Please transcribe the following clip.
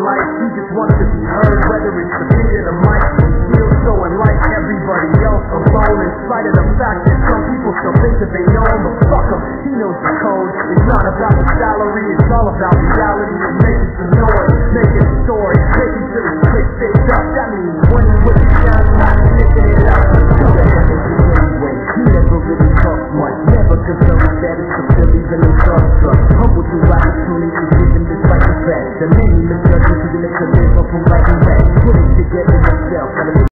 life. He just wants to be heard, whether it's the beat or the mic. He feels so unlike everybody else, alone, in spite of the fact that some people still think that they know him. But fuck him, he knows the code. It's not about the salary, it's all about reality and making some noise, making a story, making sure it's quick fixed up. That means when you put it down, not sticking it up. Do the anyway, he never really talks much, never concerned that it's the Phillies and the starstruck. Humble to opportunities given despite the fact that many misjudges who make a live up from writing back. Put it together